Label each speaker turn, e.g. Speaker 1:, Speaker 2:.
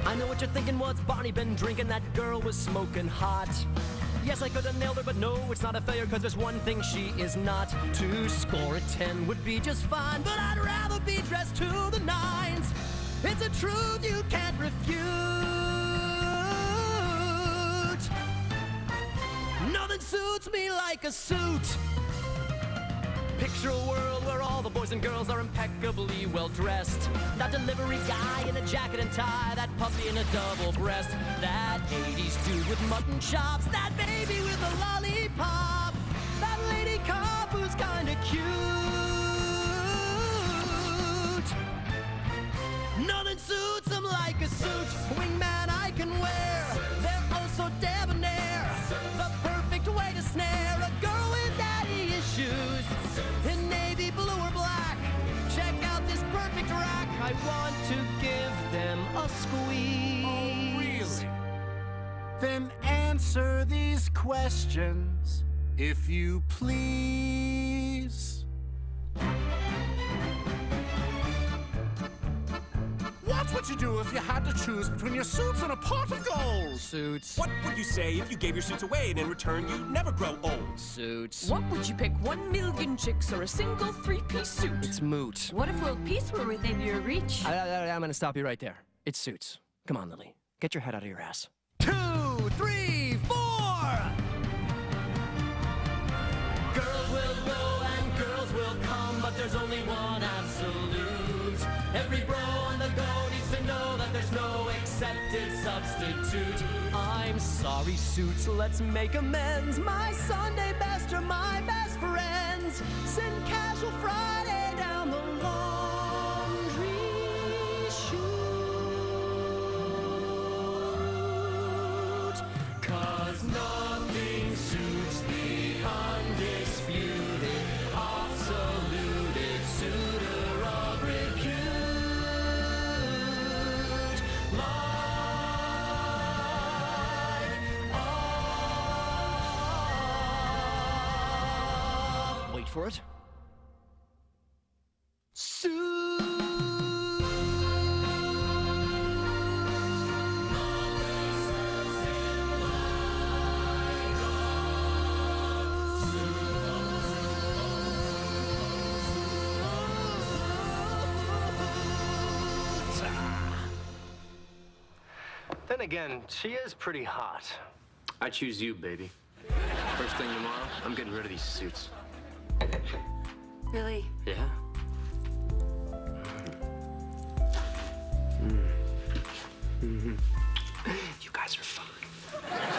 Speaker 1: I know what you're thinking, what's Barney been drinking? That girl was smoking hot. Yes, I could have nailed her, but no, it's not a failure, cause there's one thing she is not. To score a 10 would be just fine, but I'd rather be dressed to the nines. It's a truth you can't refute. Nothing suits me like a suit. Picture a world where all the boys and girls are impeccably well dressed. That delivery guy in a jacket and tie, that puppy in a double breast, that 80s dude with mutton chops, that baby with a lollipop, that lady cop who's kinda cute. Nothing suits them like a suit. Wingman I can wear, they're oh so debonair. The perfect way to snare a girl with daddy issues. In navy blue or black, check out this perfect rack. I want to give them a squeeze.
Speaker 2: Oh, really? Then answer these questions, if you please. What would you do if you had to choose between your suits and a pot of gold?
Speaker 1: Suits.
Speaker 3: What would you say if you gave your suits away and in return you'd never grow old?
Speaker 1: Suits.
Speaker 4: What would you pick, 1 million chicks or a single 3-piece suit?
Speaker 1: It's moot.
Speaker 5: What if world peace were within your reach?
Speaker 1: I'm gonna stop you right there. It's suits. Come on, Lily. Get your head out of your ass. 2, 3, 4! Girls will go and girls will come, but there's only one absolute. Every bro on the go needs to know that there's no accepted substitute. I'm sorry, suits, let's make amends. My Sunday best are my best friends. Send casual Friday down the laundry chute. 'Cause nothing suits the undisputed, absolute suitor of repute. Wait for it.
Speaker 6: Then again, she is pretty hot.
Speaker 7: I choose you, baby. First thing tomorrow, I'm getting rid of these suits.
Speaker 5: Really?
Speaker 7: Yeah? You guys are fine.